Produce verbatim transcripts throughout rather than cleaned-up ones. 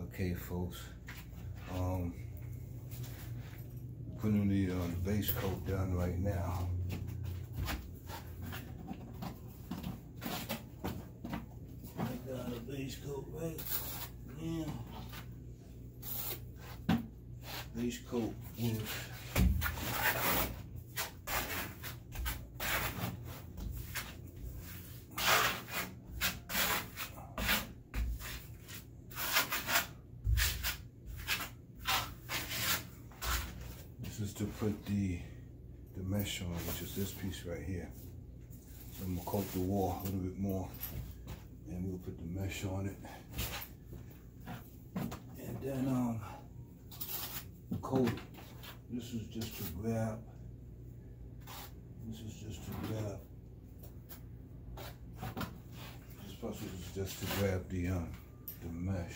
Okay, folks. Um, putting the uh, base coat down right now. I got a base coat right now. Base coat with is to put the the mesh on, which is this piece right here. So I'm gonna coat the wall a little bit more, and we'll put the mesh on it, and then um coat it. This is just to grab. This is just to grab. This process is just to grab the um the mesh.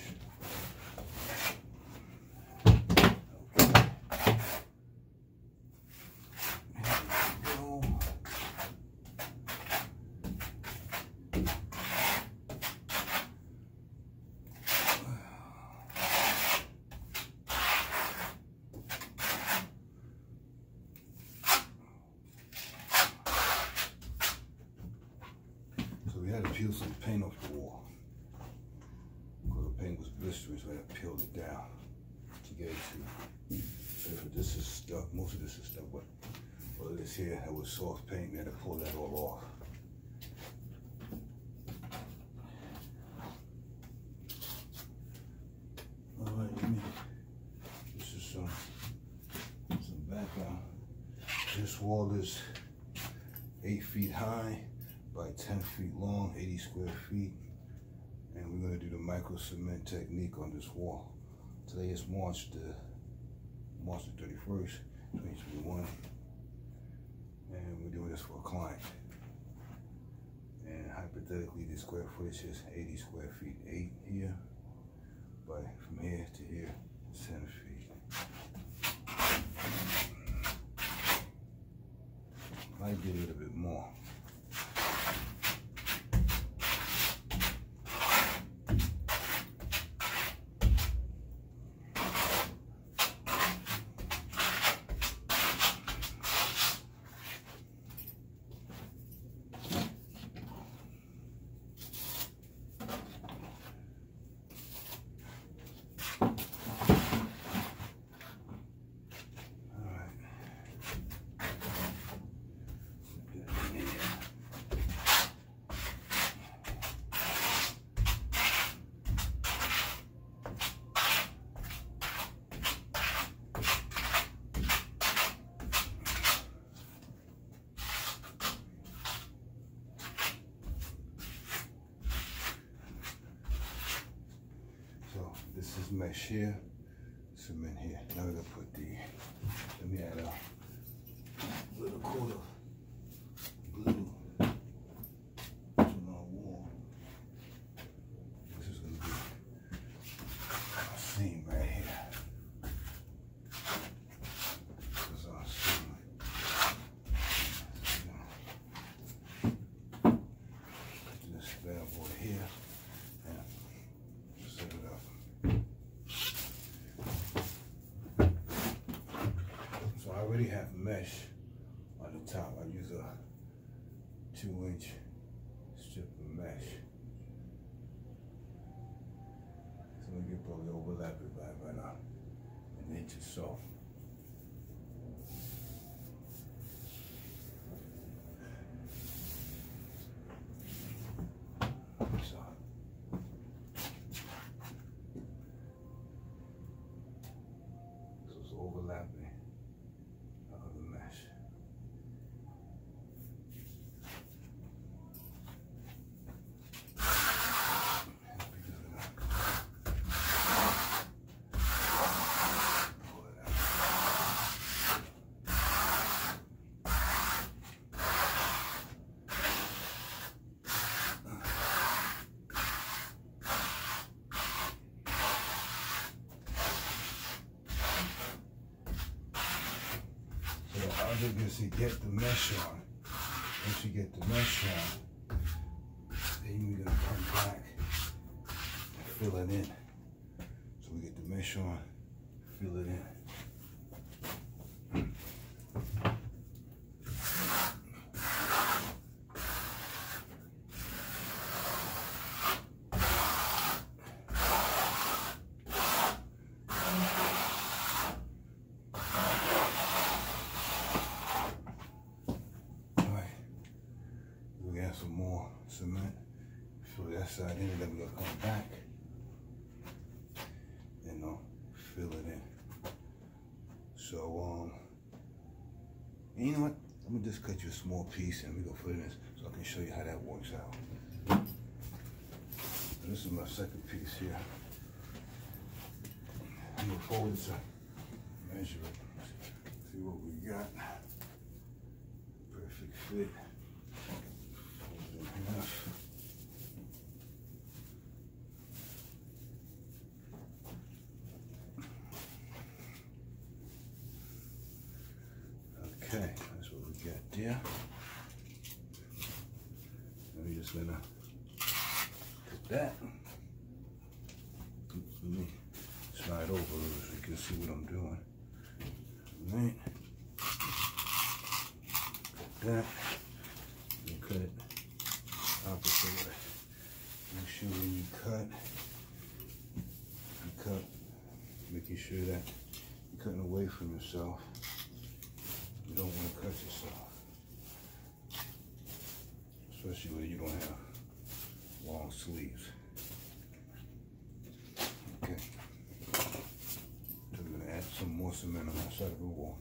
We had to peel some paint off the wall because the paint was blistering, so I had to peel it down to get it to. So this is stuck, most of this is stuck, but all of this here, that was soft paint, we had to pull that all off. All right, let me, this is some, some background. This wall is eight feet high by ten feet long, eighty square feet. And we're gonna do the MicroCement technique on this wall. Today is March the March the thirty-first, twenty twenty-one. And we're doing this for a client. And hypothetically, the square footage is eighty square feet, eight here, but from here to here, ten feet. Might be a little bit more. This is mesh here, cement here. Now we're gonna put the, let me add a little coat of glue to my wall. This is gonna be a seam right here. This is our seam. Put this bad boy here and set it up. I already have mesh on the top. I use a two inch strip of mesh. So we can probably overlap it by about an inch or so. So this is overlapping. I think is to get the mesh on. Once you get the mesh on, then you're gonna come back and fill it in. So make sure I fill it in. Some more cement, fill that side in, and then we're gonna come back and uh, fill it in. So, um, and you know what? I'm gonna just cut you a small piece and we're gonna put it in so I can show you how that works out. And this is my second piece here. I'm gonna fold it to measure it, see what we got. Perfect fit. Enough. Okay, that's what we got there. Now we're just gonna put that. Let me slide over a little so you can see what I'm doing. Right. Put that. And cut it opposite way. Make sure when you cut, you cut, making sure that you're cutting away from yourself. You don't want to cut yourself, especially when you don't have long sleeves. Okay, so we're gonna add some more cement on that side of the wall.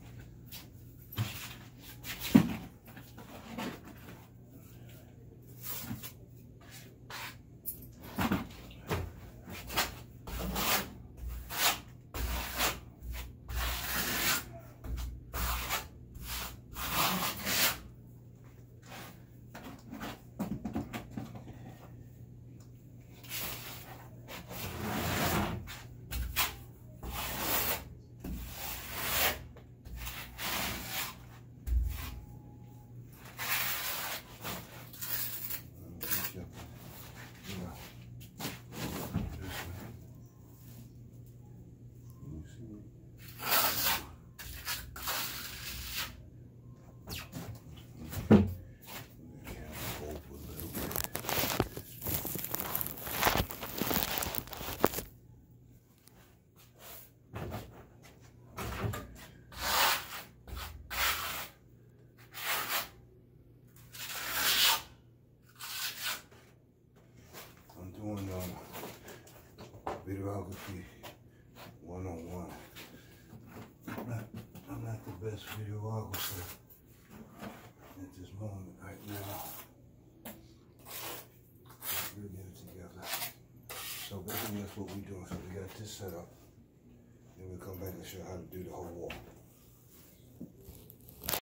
Doing um, videography one on one. I'm not, I'm not the best videographer at this moment right now. We'll get it together. So basically that's what we're doing. So we got this set up. Then we'll come back and show you how to do the whole wall.